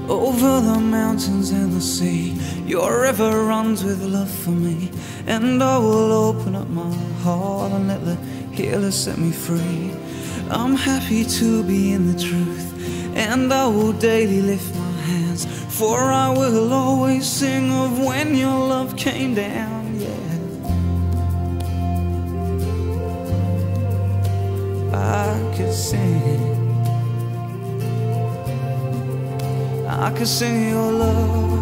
Over the mountains and the sea, your river runs with love for me. And I will open up my heart and let the healer set me free. I'm happy to be in the truth, and I will daily lift my hands, for I will always sing of when your love came down, yeah. I could sing, I could sing your love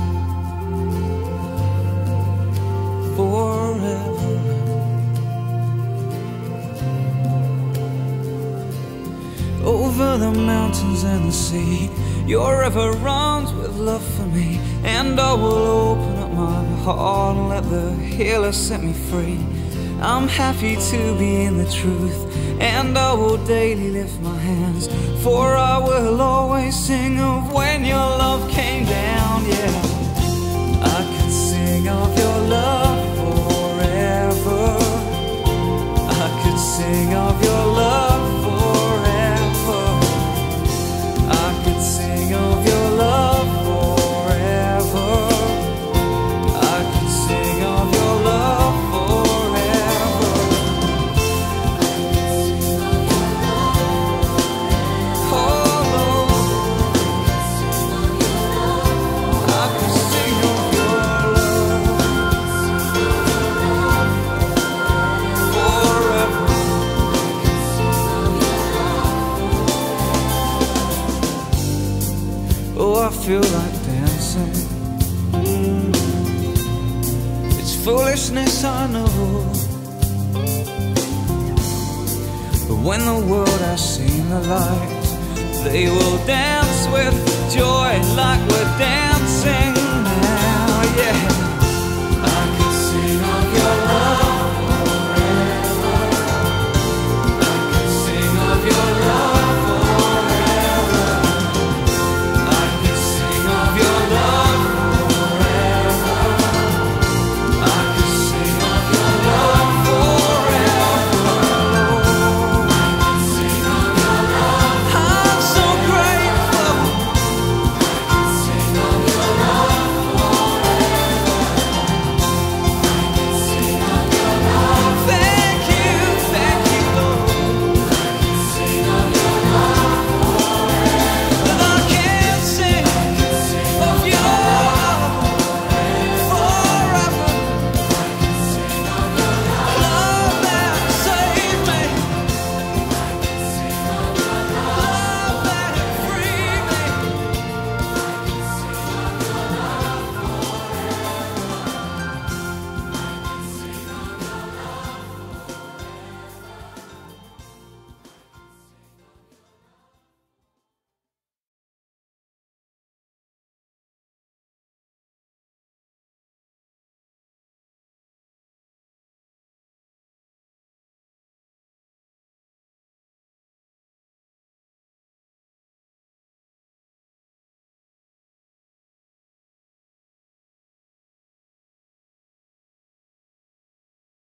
forever. Over the mountains and the sea, your river runs with love for me. And I will open up my heart and let the healer set me free. I'm happy to be in the truth, and I will daily lift my hands, for I will always sing of when your love came down, yeah. I could sing of your love forever. I could sing of your love forever. I could sing of your love forever. I could sing of your love forever. Oh Lord, I could sing of your love forever. Oh, I feel like dancing. It's foolishness, I know, but when the world has seen the light, they will dance with joy like we're dancing